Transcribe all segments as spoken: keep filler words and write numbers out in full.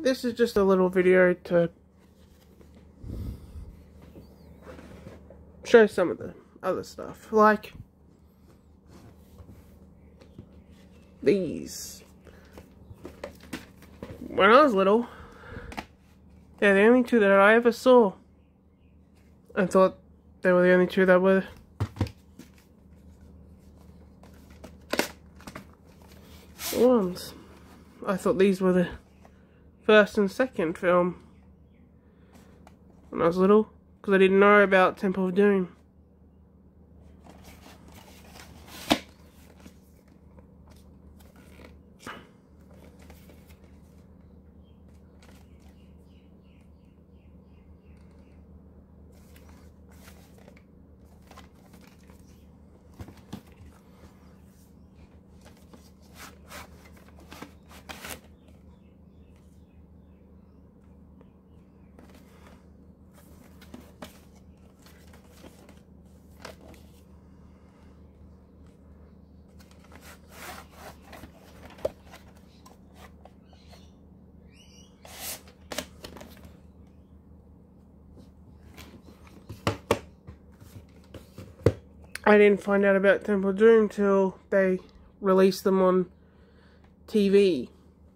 this is just a little video to show some of the other stuff, like these. When I was little, they're the only two that I ever saw. I thought they were the only two that were the ones. I thought these were the first and second film when I was little, because I didn't know about Temple of Doom. I didn't find out about Temple of Doom till they released them on T V.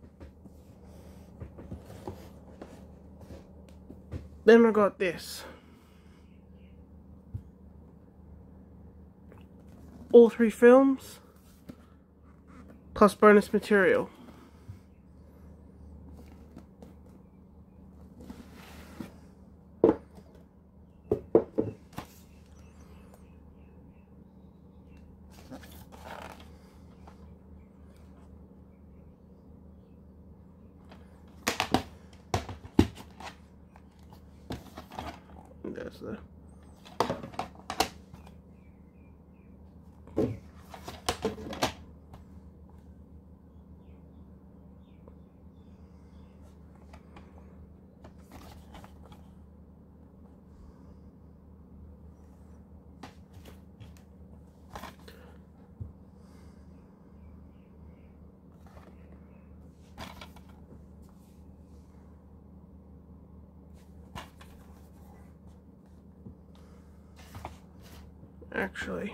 Then I got this. All three films, plus bonus material. There's the actually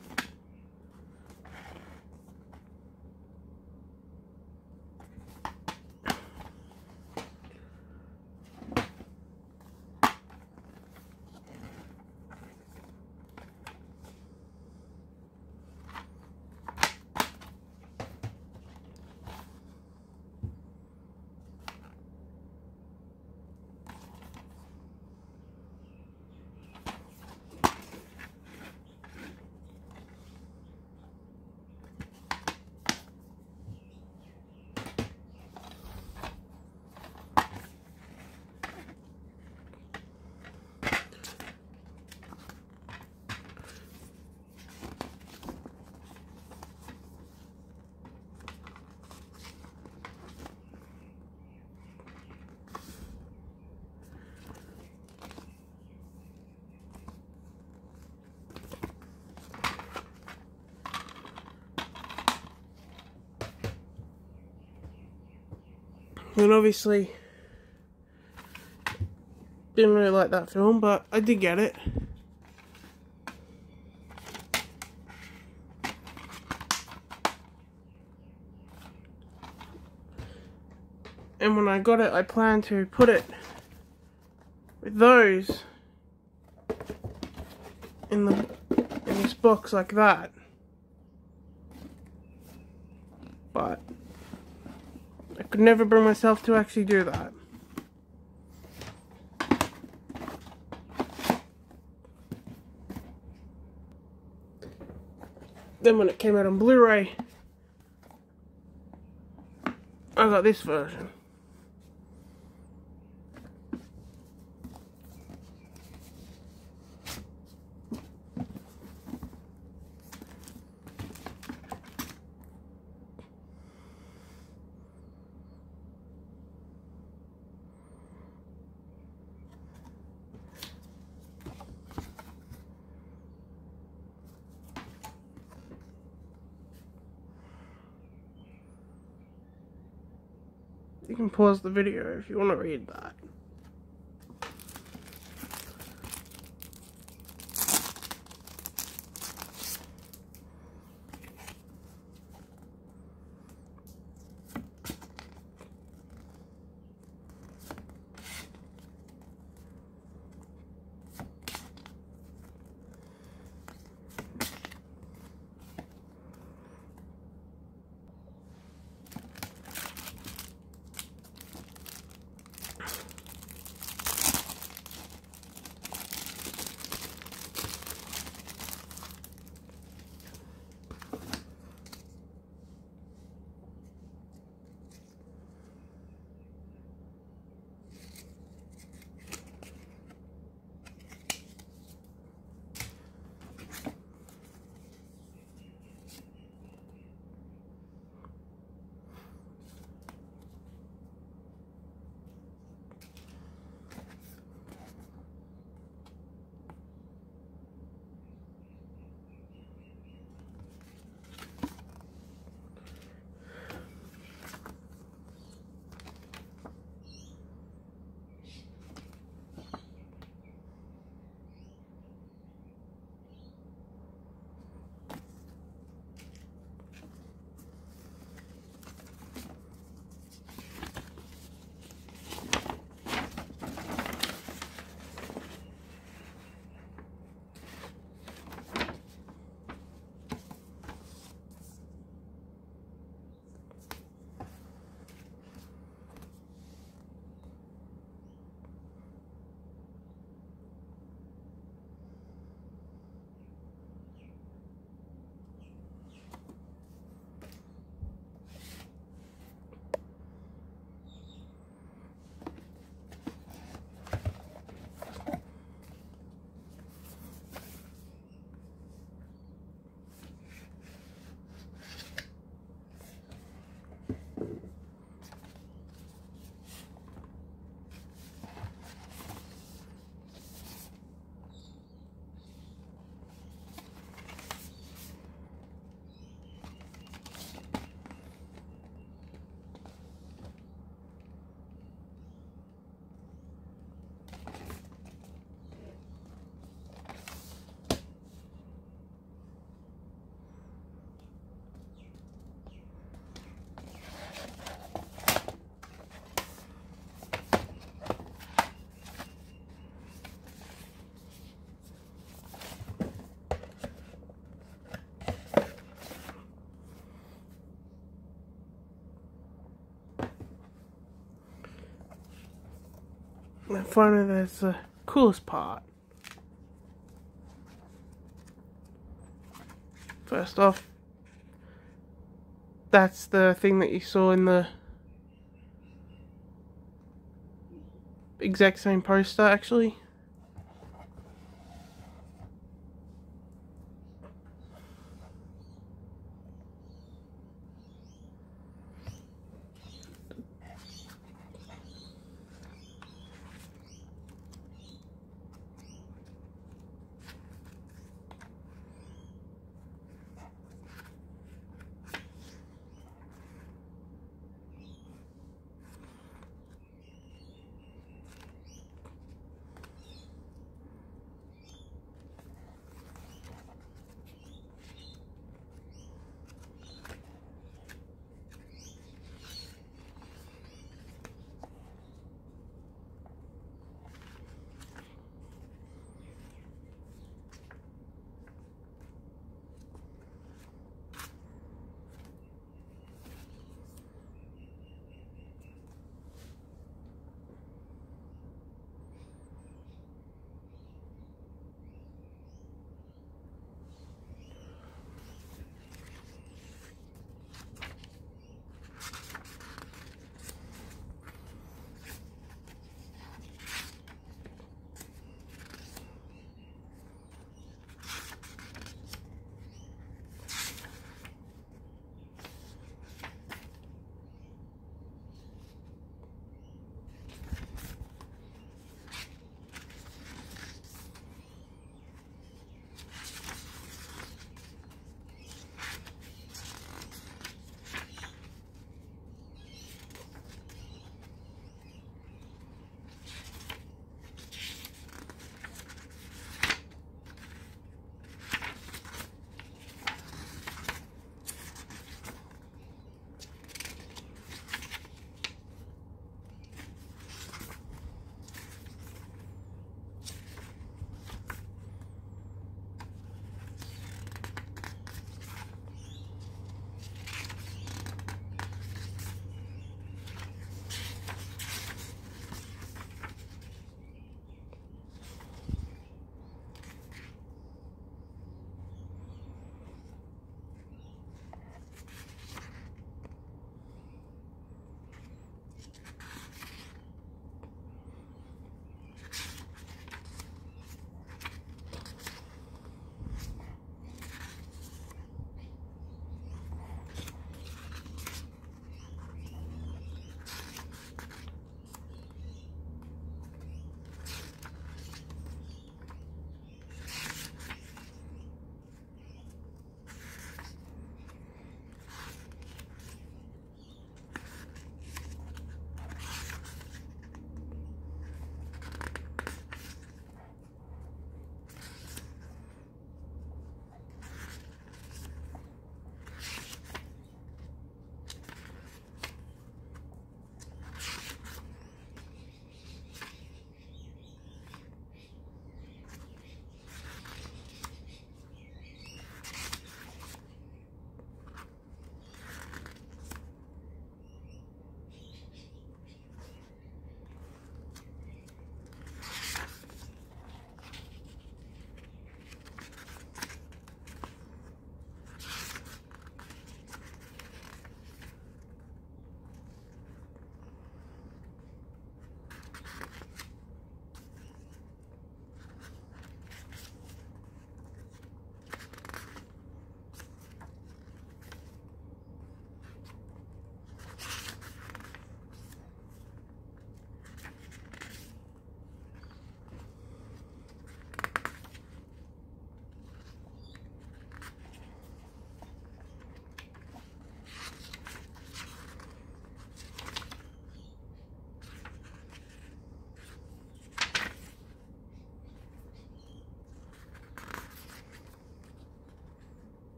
and obviously didn't really like that film, but I did get it. And when I got it, I planned to put it with those in the in this box like that. But I could never bring myself to actually do that. Then when it came out on Blu-ray, I got this version. You can pause the video if you want to read that. And finally, there's the coolest part. First off, that's the thing that you saw in the exact same poster, actually.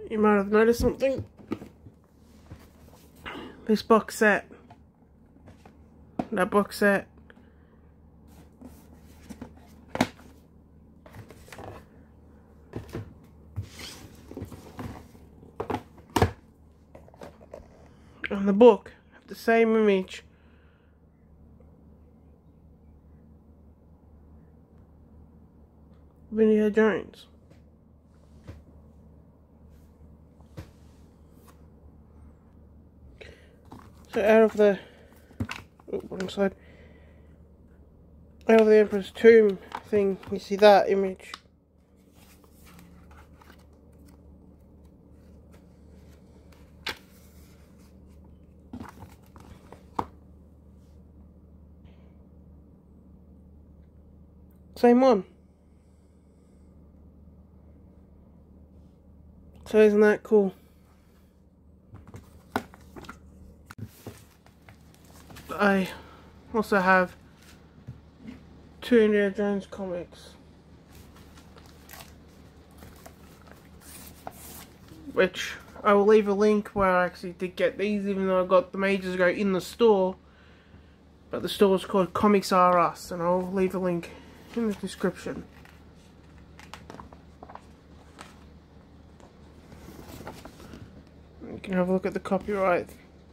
you might have noticed something. This box set, that box set, and the book have the same image. Indiana Jones. So out of the oh, wrong side. Out of the Emperor's Tomb thing, you see that image. Same one. So isn't that cool? I also have two Indiana Jones comics, which I will leave a link where I actually did get these, even though I got them ages ago in the store. But the store is called Comics R Us, and I'll leave a link in the description. You can have a look at the copyright.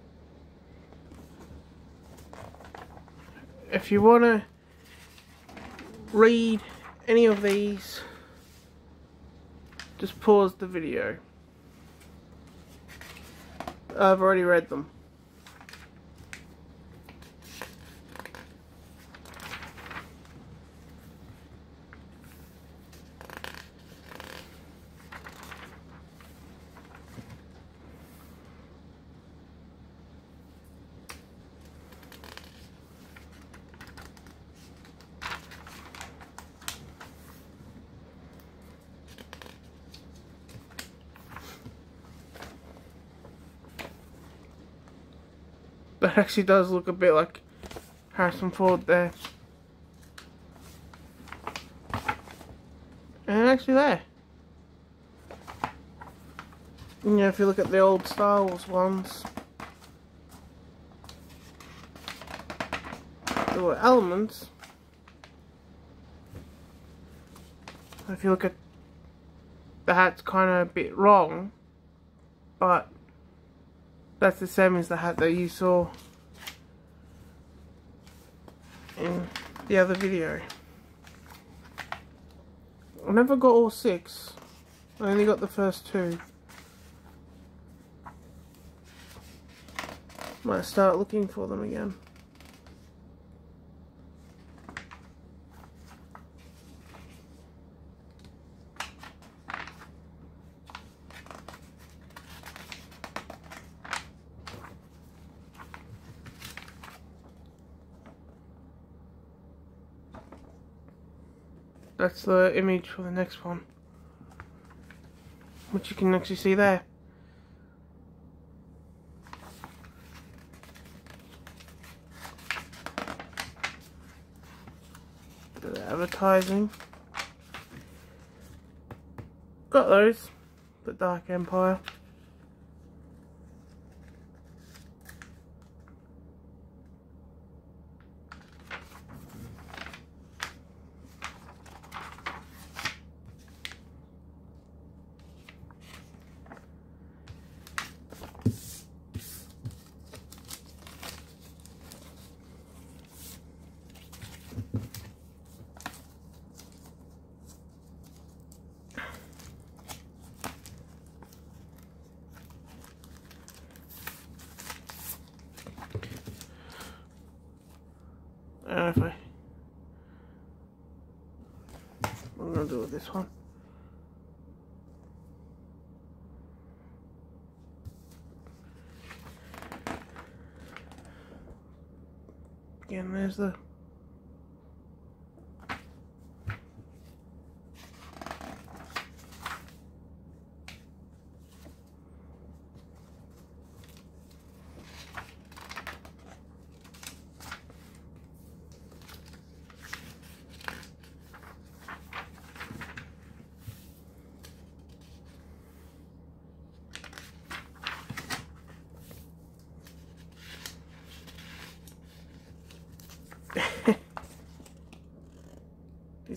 If you want to read any of these, just pause the video. I've already read them. That actually does look a bit like Harrison Ford there. And actually there. You know, if you look at the old Star Wars ones, there were elements. If you look at the hat's kind of a bit wrong, but that's the same as the hat that you saw in the other video. I never got all six. I only got the first two. Might start looking for them again. That's the image for the next one, which you can actually see there. The advertising. Got those. The Dark Empire. I don't know if I... What I'm going to do with this one. Again, there's the...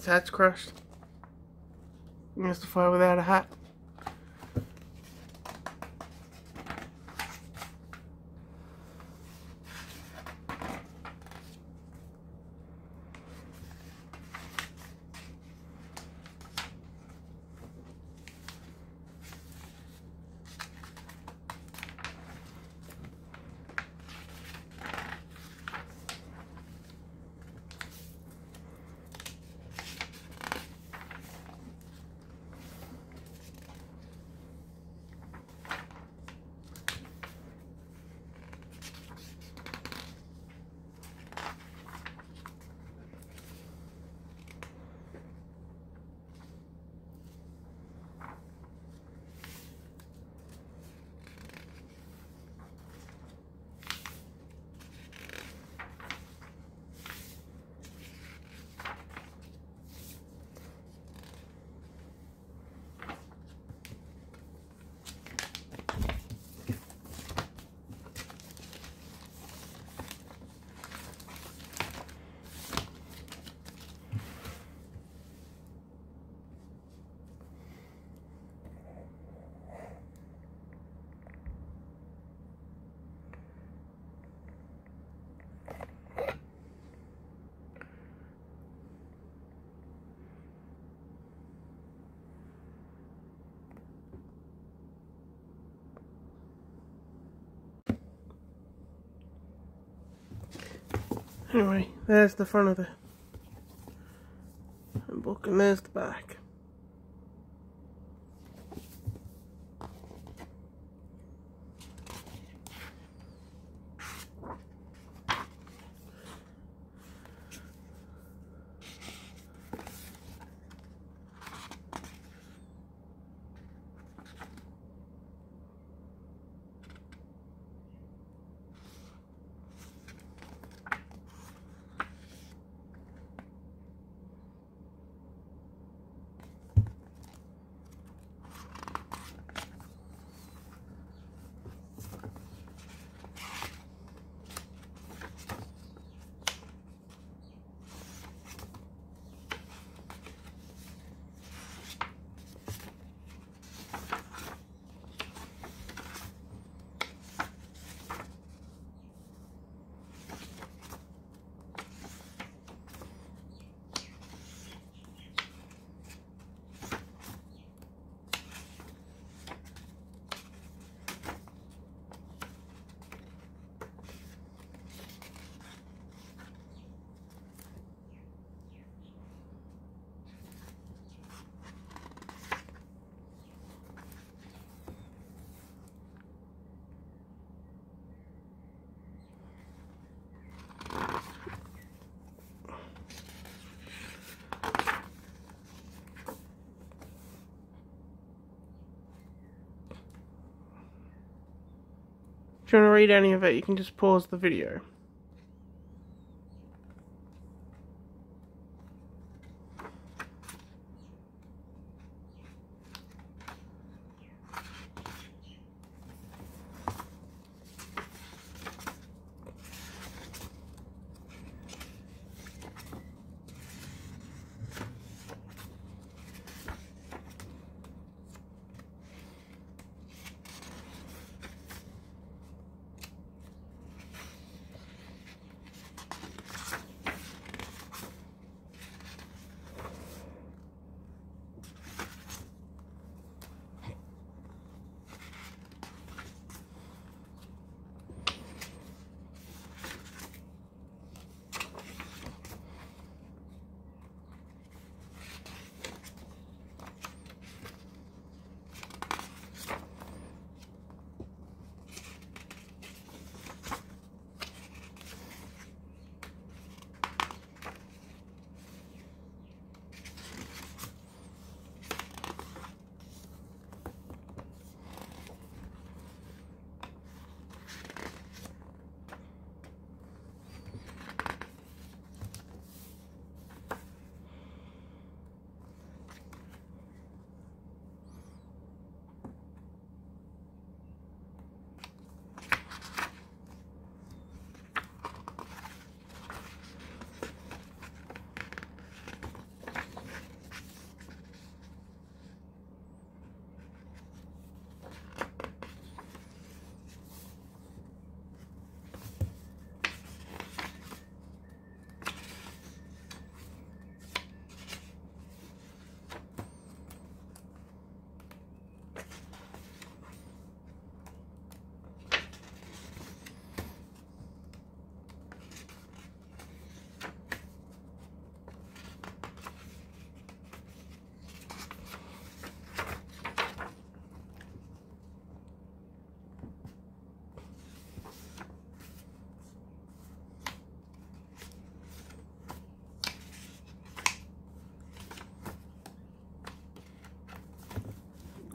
hat's crushed. He has to fly without a hat. Anyway, there's the front of the book and there's the back. If you want to read any of it, you can just pause the video.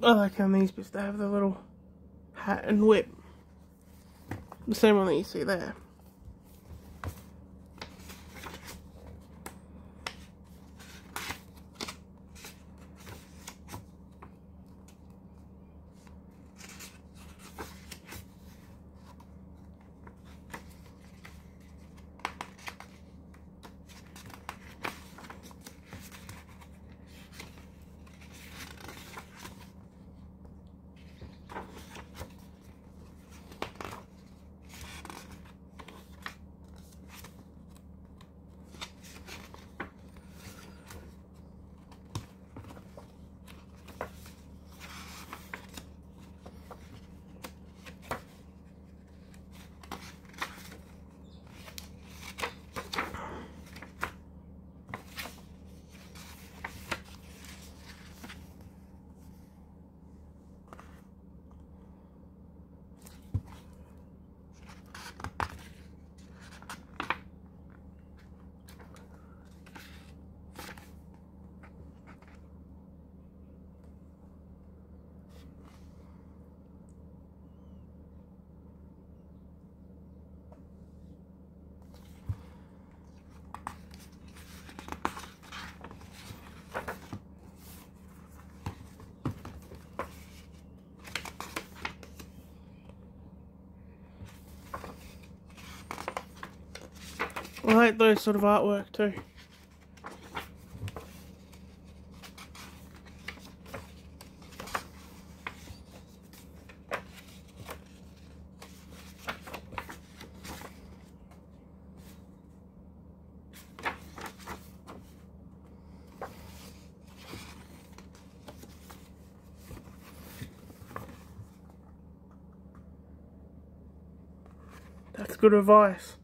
I like how these bits, they have the little hat and whip. The same one that you see there. I like those sort of artwork too. That's good advice.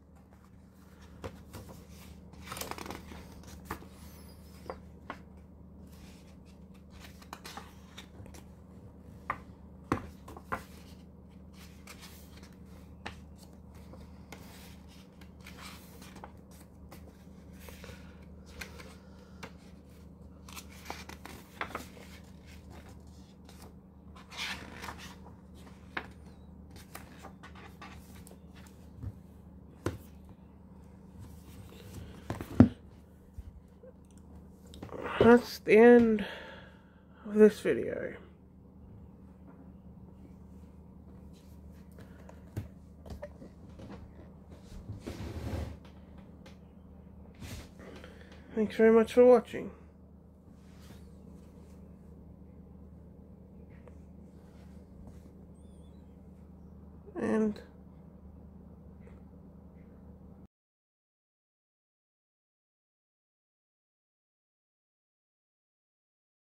That's the end of this video. Thanks very much for watching. And